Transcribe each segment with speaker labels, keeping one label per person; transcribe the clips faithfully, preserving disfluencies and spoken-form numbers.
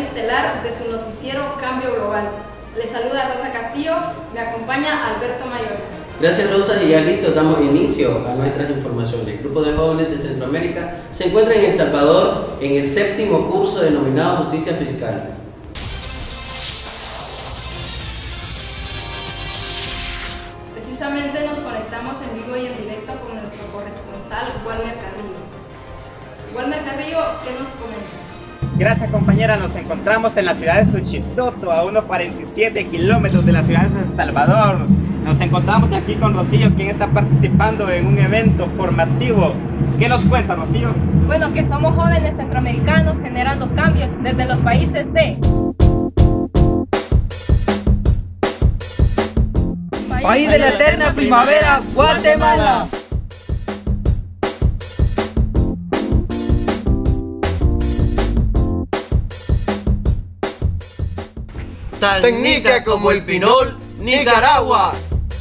Speaker 1: estelar de su noticiero Cambio Global. Les saluda Rosa Castillo, me acompaña Alberto Mayor.
Speaker 2: Gracias, Rosa, y ya listo, damos inicio a nuestras informaciones. El grupo de jóvenes de Centroamérica se encuentra en El Salvador en el séptimo curso denominado Justicia Fiscal.
Speaker 1: Precisamente nos conectamos en vivo y en directo con nuestro corresponsal, Walmer Carrillo. Walmer Carrillo, ¿qué nos comentas?
Speaker 3: Gracias, compañera. Nos encontramos en la ciudad de Suchitoto, a unos cuarenta y siete kilómetros de la ciudad de El Salvador. Nos encontramos aquí con Rocío, quien está participando en un evento formativo. ¿Qué nos cuenta, Rocío?
Speaker 4: Bueno, que somos jóvenes centroamericanos generando cambios desde los países de...
Speaker 5: País de la eterna primavera, Guatemala.
Speaker 6: Técnica como el pinol, Nicaragua.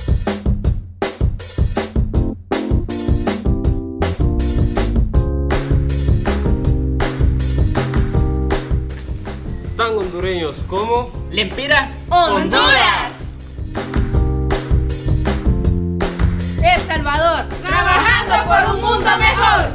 Speaker 7: Tan hondureños como
Speaker 3: Lempira,
Speaker 4: Honduras. El Salvador,
Speaker 1: trabajando por un mundo mejor.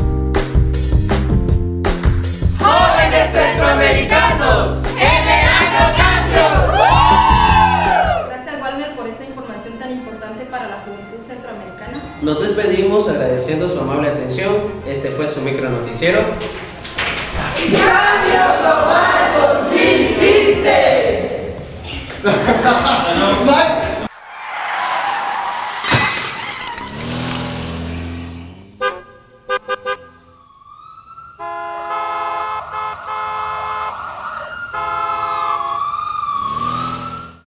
Speaker 6: Jóvenes centroamericanos, generando cambios.
Speaker 1: Gracias, Walmer, por esta información tan importante para la juventud centroamericana.
Speaker 2: Nos despedimos agradeciendo su amable atención. Este fue su micro noticiero.